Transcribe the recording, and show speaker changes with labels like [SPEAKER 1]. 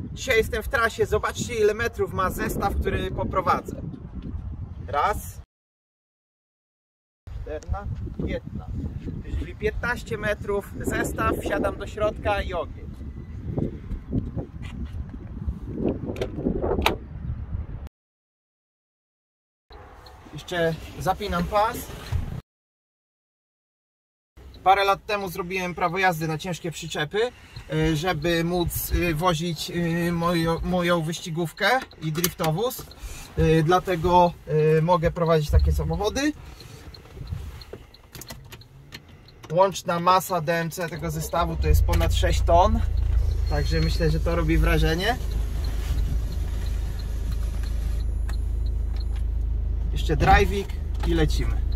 [SPEAKER 1] Dzisiaj jestem w trasie, zobaczcie ile metrów ma zestaw, który poprowadzę. Raz, 14, 15. Czyli 15 metrów zestaw, wsiadam do środka i ogień. Jeszcze zapinam pas. Parę lat temu zrobiłem prawo jazdy na ciężkie przyczepy, żeby móc wozić moją wyścigówkę i driftowóz. Dlatego mogę prowadzić takie samochody. Łączna masa DMC tego zestawu to jest ponad 6 ton. Także myślę, że to robi wrażenie. Jeszcze driving i lecimy.